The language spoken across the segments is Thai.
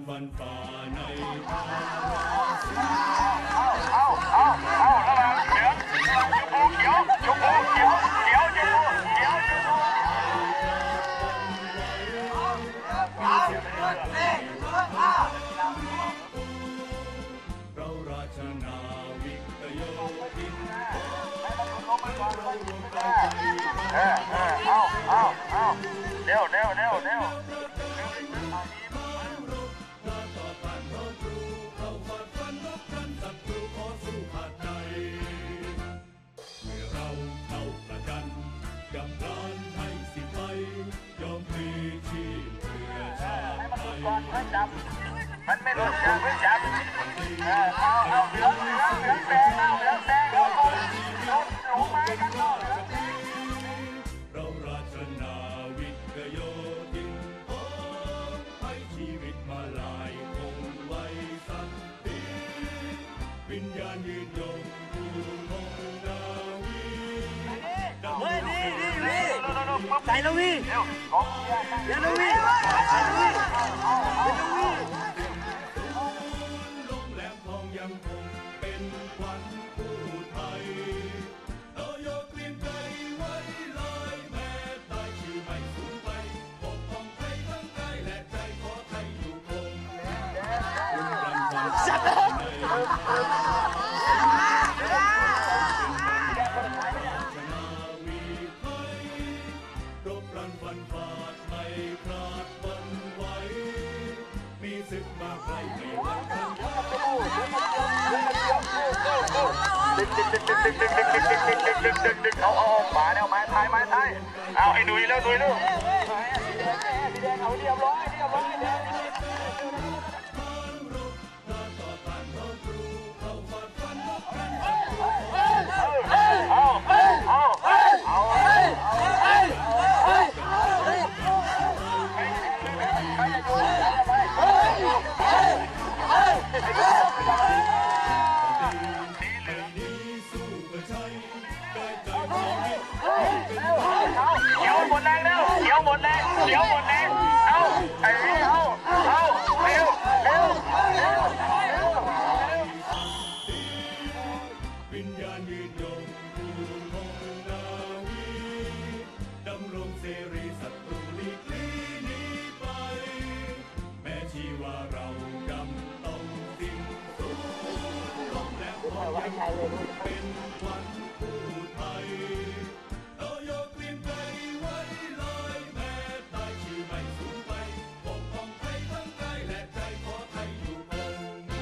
ฟันฝ่าในทางเอาระวังเดี๋ยวชมพูเขียวเราราชนาวิกโยธินเอาเร็วมันไม่หลุดจากพื้นจับเอาเหลืองแดงเอาคนลงมากันก่อนเราราชนาวิกโยธินให้ชีวิตมาลายคงไว้สันติวิญญาณยืนยงผู้คงนาวีเฮ้ยนี่ใจแล้วพี่เดี๋ยวนะพี่ลงแหลมทองยังคงเป็นขวัญผู้ไทยเราโยกเกรียงไกรไว้ลายแม้ตายชื่อไม่สูญไปปกป้องไทยทั้งกายและใจขอไทยอยู่คงชัดรบรันฟันฟาดไม่คลาดวันไหวมีศึกมาใครไม่หวั่นไหวเอามาแล้วไม้ไทยเอาไอ้หนุ่ยแล้วพี่แดงเอาเรียบร้อยเดี๋ยวหมดแรงเอาไอ้นี่เอาเร็ววิญญาณยืนยงผู้คงนาวีดำรงเสรีศัตรูหลีกลี่หนีไปแม้ชีวาเราจำต้องสิ้นสุดลงแล้วพอยังเป็นขวัญผู้ไทยเราโยกเกรียงไกรไว้ลอยแม้ตายชื่อไม่สูญไปปกป้องไทยทั้งกายและใจขอไทยอยู่คง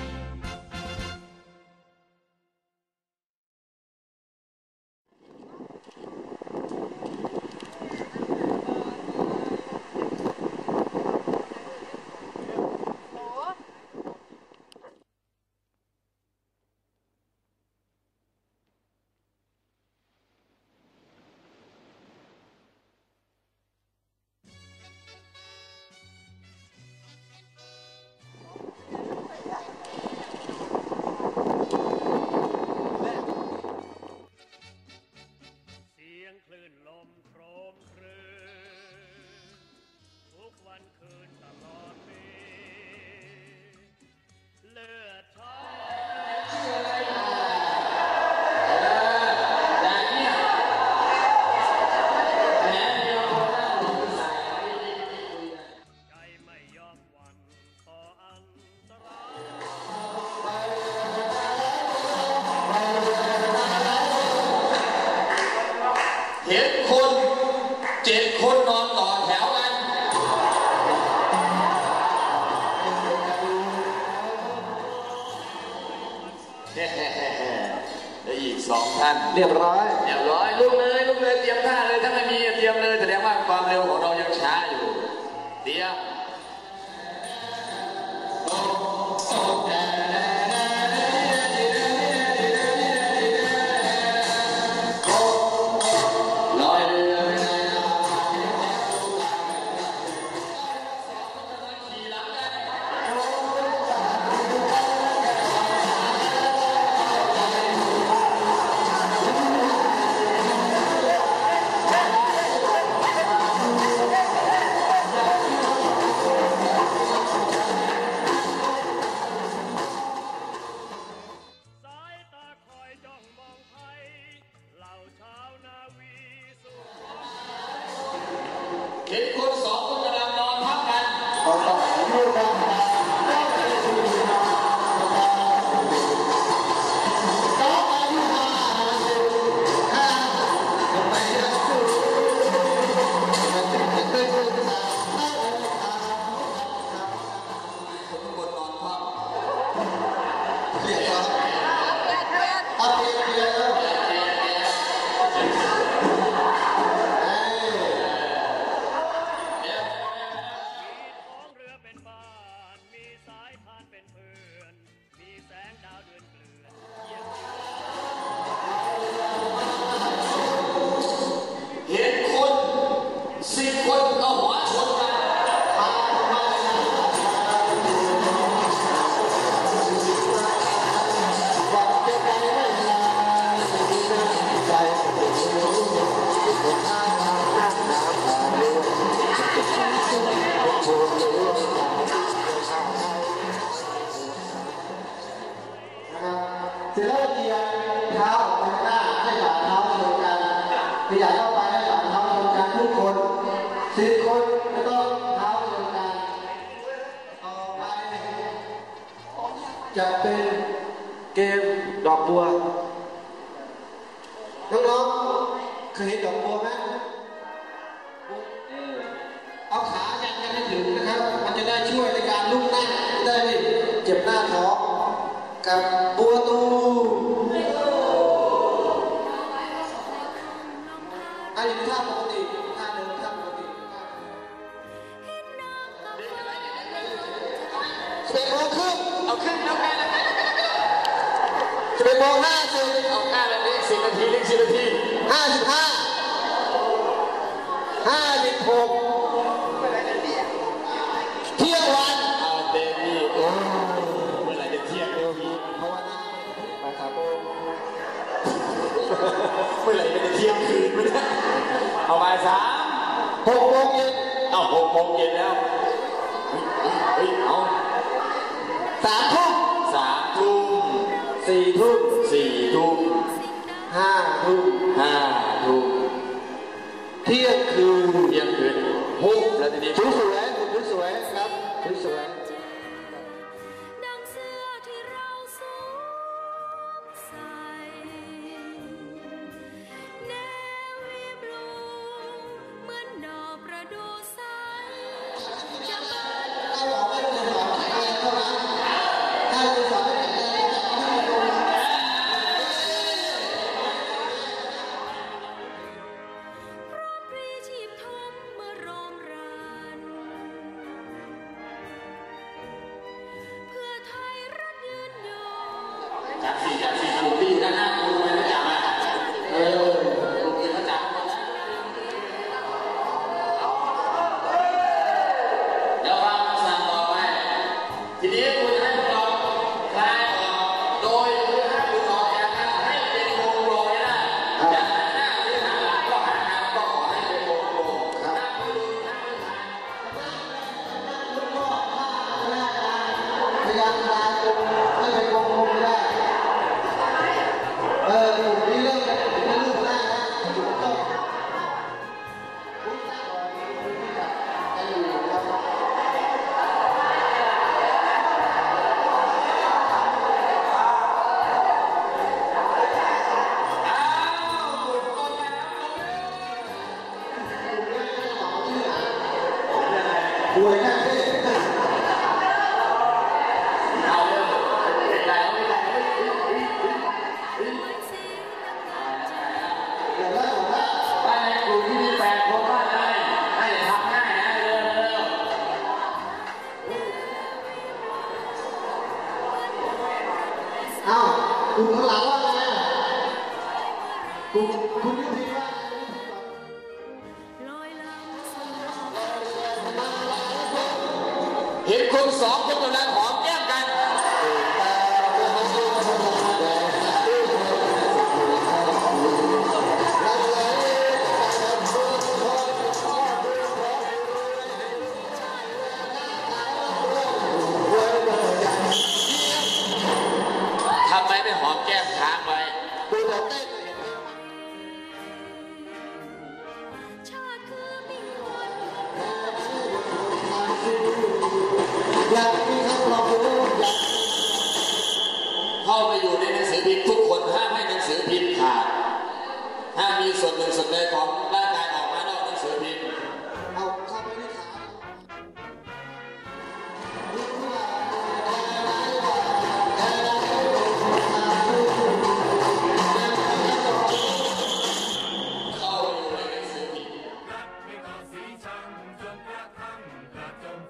เห็นคน7 คนนอนต่อแถวกันและอีก2 ท่านเรียบร้อยลุกเลยเตรียมท่าเลยถ้าไม่มีเตรียมเลยแสดงว่าความเร็วของเรายังช้าอยู่เตรียมเห็นคนสองคนกำลังนอนทับกันเสร็จแล้วเหยียบเท้าไปข้างหน้าให้ฝ่าเท้าชนกันขยับเข้าไปให้ฝ่าเท้าชนกันทุกคน10 คนจะต้องเท้าชนกันต่อไปจะเป็นเกมดอกบัวน้องๆเคยเห็นดอกบัวไหมเอาขายันกันให้ถึงนะครับมันจะได้ช่วยในการลุกนั่งได้ไม่เจ็บหน้าท้องกับบัวตูอันนี้ท่าปกติท่าเดิมท่าปกติ11:30เอาขึ้นแล้วไงล่ะ11:50 เอาค่าแบบนี้10 นาทีเรียก10 นาที 55 56เที่ยงวันเดมี่เมื่อไหร่จะเที่ยงภาวนาไปครับเมื่อไหร่จะเที่ยงคืนไม่ได้เอาบ่าย3 6 โมงเย็นเอา6 โมงเย็นแล้วเอา 3 ทุ่ม 3 ทุ่ม 4 ทุ่ม 4 ทุ่ม 5 ทุ่ม 5 ทุ่มเที่ยงคืน 6 แล้วทีนี้สวยครับสวยดังเสื้อที่เราสวมใส่เนวีบลูเหมือนดอกประดู่ใสจะบานถ้าบอกว่าจะสอนแข็งแรงเท่านั้นถ้าจะสอนไม่แข็งแรงจะไม่ลงพร้อมพรีชีพทมเมื่อรอมรันเพื่อไทยรัฐยืนยงจากสี่กลุ่มที่อยู่ด้านหน้าคุณไม่ได้จับอ่ะกลุ่มที่เขาจับเดี๋ยวฟังคำสั่งต่อไปทีนี้คุณให้พวกเราคลายออกโดยให้คุณออกจากกันให้เป็นวงกลมให้ได้จากหน้าหรือหาหลังก็หาทางก็ขอให้เป็นวงกลมพยายามคลายตรงให้เป็นวงกลมได้นี่เริ่มได้นะถูกต้องคุณสร้างก่อนคุณที่จะไปอยู่ครับป่วยนะเอาเรื่องเป็นไรไม่ไรบ้านในกลุ่มที่มี8 คนบ้านอะไรให้ทำง่ายนะเร็วเอ้าคุณข้างหลังว่าไงคุณยุทธีว่าลอยลำสมเห็นคน2 คนกำลังหอมแก้มกันทำไมไม่หอมแก้มค้างไว้ดูเราเต้นอพิมพ์ทุกคนห้ามให้หนังสือพิมพ์ขาดห้ามมีส่วนหนึ่งส่วนใดของร่างกายออกมานอกหนังสือพิมพ์เอาเข้าไปที่ขาเข้าอยู่ในหนังสือพิมพ์รักไม่ต่อสีชังจนกระทั่งกระจมไฟ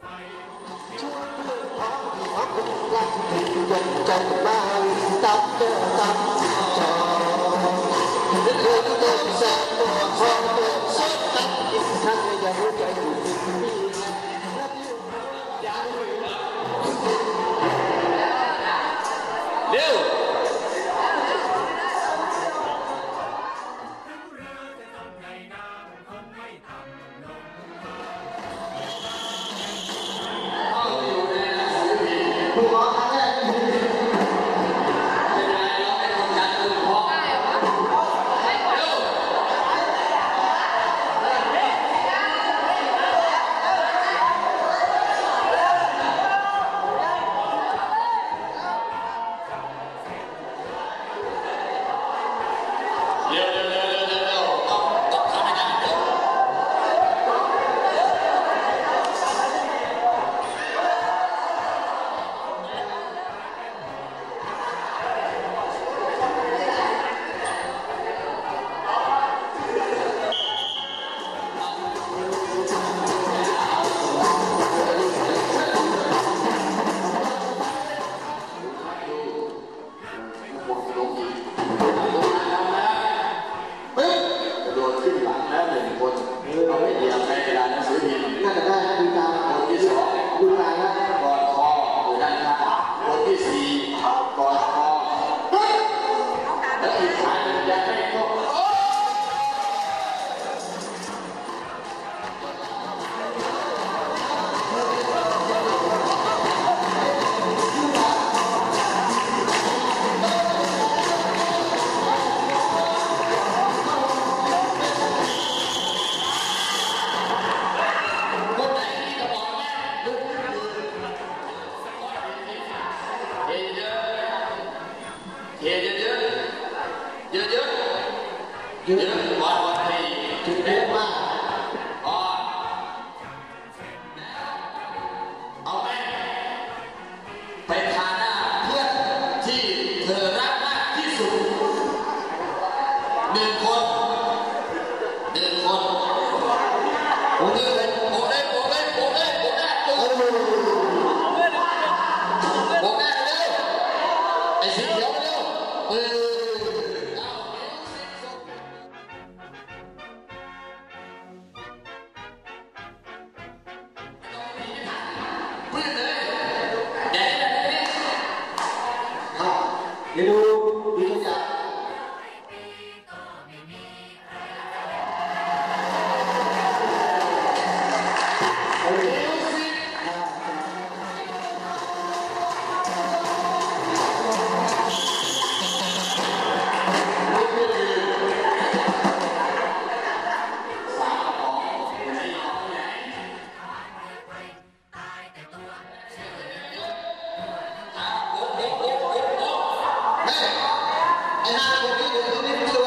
รักที่ยังใจมาตับเดินตับจอเดินเดินแสงหัวคอเดินสดตับอีกครั้งยังรู้ใจอยู่ที่นี่เร็วคุณหมอครั้งแรกเป็นไรเราไม่ทำการคุณพ่อเร็วต้องทำให้ได้เร็วกระโดดขึ้นหลังแล้วหนึ่งคนเอาไม่เหยียบในกระดาษหนังสือพิมพ์น่าจะได้ดูตามคนที่สองดูตามนะกอดคออยู่ด้านข้างคนที่สี่กอดคอแล้วอีกขาหนึ่งยังไม่ครบคนไหนที่กระบอกแม่ลุกขึ้นยืนเยอะเยอะเยอะเยอะวันนี้ถึงเยอะมากเอาไหมไปทานหน้าเพื่อนที่เธอรักมากที่สุดหนึ่งคนโอ้เลยโอ้ได้โบกหน้าเร็วไอ้สีเขียวเร็วเพื่อนเลยใหญ่ขนาดนี้เดี๋ยวดูตัวอย่างไอ้ห้าคนนี้เดี๋ยวนี้ไม่รู้